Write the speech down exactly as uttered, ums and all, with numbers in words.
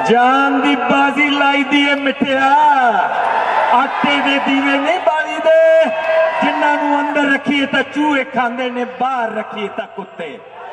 जान दी बाजी लाई दी है मिठिया, आटे दे दीवे नहीं बाली दे, जिन्हां नूं अंदर रखिए तां चूहे खांदे ने, बाहर रखिए तां कुत्ते।